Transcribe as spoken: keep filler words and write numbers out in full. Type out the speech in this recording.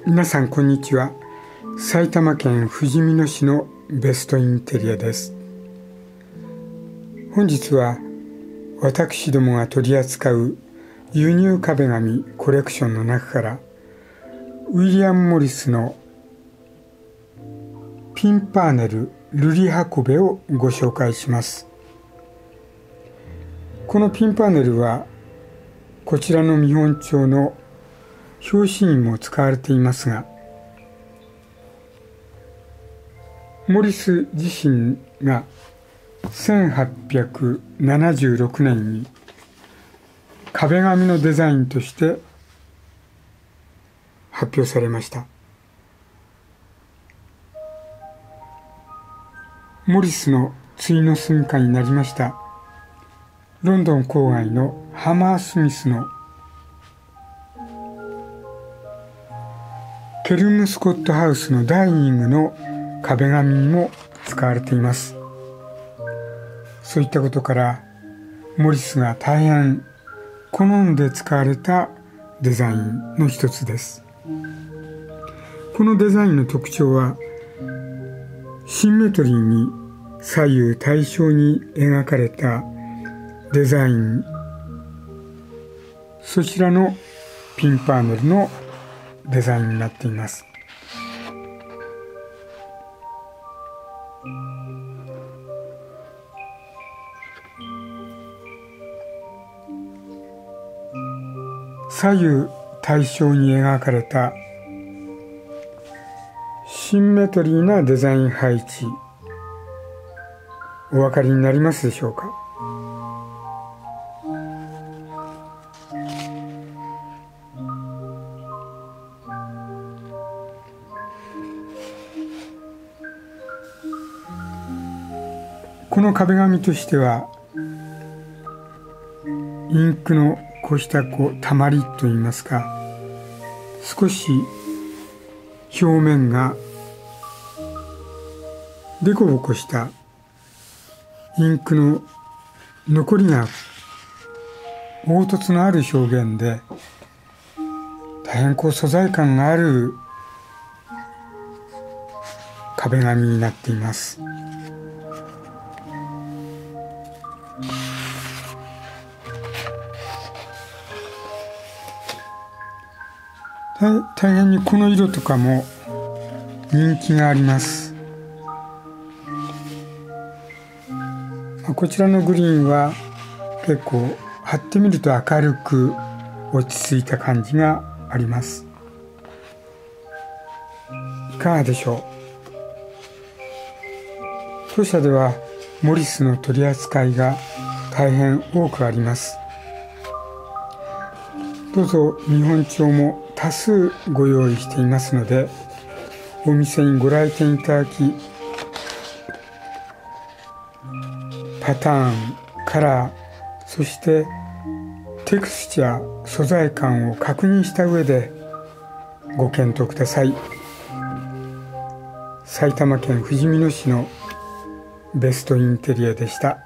皆さんこんにちは。埼玉県ふじみ野市のベストインテリアです。本日は私どもが取り扱う輸入壁紙コレクションの中からウィリアム・モリスのピンパーネル瑠璃箱べをご紹介します。このピンパーネルはこちらの見本帳の表紙にも使われていますが、モリス自身がせんはっぴゃくななじゅうろくねんに壁紙のデザインとして発表されました。モリスの終の住処になりましたロンドン郊外のハマースミスのケルムスコットハウスのダイニングの壁紙にも使われています。そういったことからモリスが大変好んで使われたデザインの一つです。このデザインの特徴はシンメトリーに左右対称に描かれたデザイン、そちらのピンパーネルのデザインになっています。左右対称に描かれたシンメトリーなデザイン配置、お分かりになりますでしょうか。この壁紙としてはインクのこうしたこうたまりといいますか、少し表面がデコボコしたインクの残りが凹凸のある表現で大変こう素材感がある壁紙になっています。大変にこの色とかも人気があります。こちらのグリーンは結構貼ってみると明るく落ち着いた感じがあります。いかがでしょう。当社ではモリスの取り扱いが大変多くあります。どうぞ見本帳も多数ご用意していますので、お店にご来店いただき、パターン、カラー、そしてテクスチャー、素材感を確認した上でご検討ください。埼玉県ふじみ野市のベストインテリアでした。